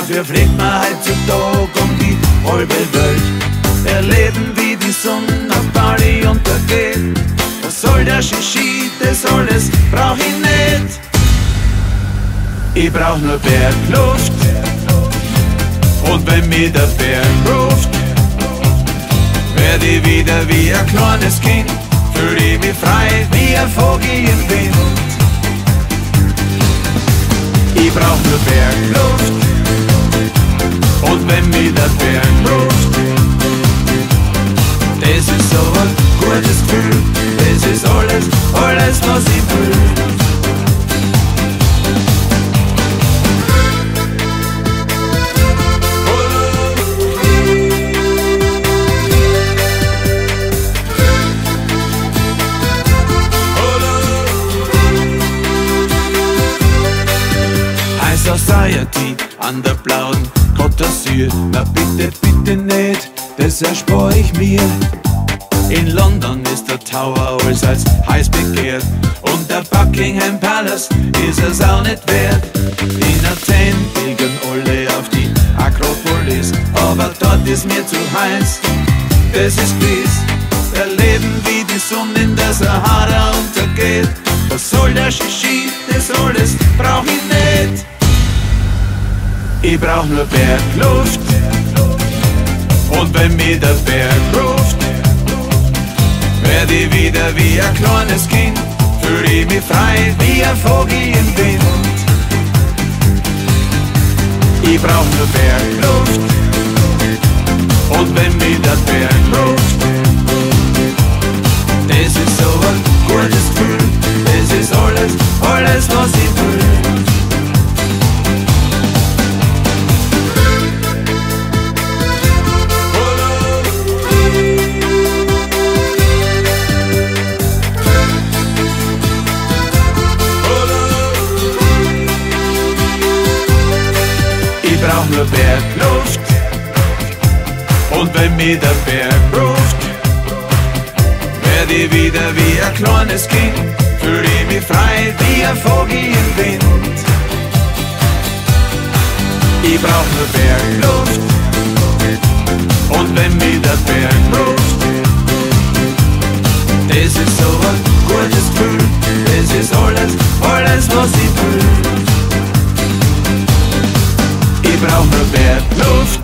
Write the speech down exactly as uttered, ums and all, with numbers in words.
dafür fliegt man heutzutage um die halbe Welt. Erleben, wie die Sonne auf Bali untergeht. Was soll der Shishi, das alles brauch ich nicht. Ich brauch nur Bergluft. Und wenn mir der Berg ruft, werd ich wieder wie ein kleines Kind. Fühl ich mich frei wie ein Vogel im Wind. Ich brauch nur Bergluft. Und wenn mir der Berg ruft, das ist so ein gutes Gefühl. Das ist alles, alles was ich will. Society an der blauen Côte d'Azur. Na bitte, bitte nicht, das erspar ich mir. In London ist der Tower allseits heiß begehrt und der Buckingham Palace ist es auch nicht wert. In Athen pilgern alle auf die Akropolis, aber dort ist mir zu heiß. Das ist gewiss, erleben wie die Sonne in der Sahara untergeht. Was soll der Shishi, das alles brauch ich nicht. Ich brauch nur Bergluft. Und wenn mir der Berg ruft, werd ich wieder wie ein kleines Kind. Fühl ich mich frei wie ein Vogel im Wind. Ich brauch nur Bergluft. Und wenn mir der Berg ruft, das ist so ein gutes Gefühl. Das ist alles, alles was ich will. Ich brauch nur Bergluft. Und wenn mir der Berg ruft, werd ich wieder wie ein kleines Kind. Fühl ich mich frei wie ein Vogel im Wind. Ich brauch nur Bergluft. Und wenn mir der Berg ruft, das ist so ein gutes Gefühl. Das ist alles, alles was ich will. Ich brauch nur Bergluft.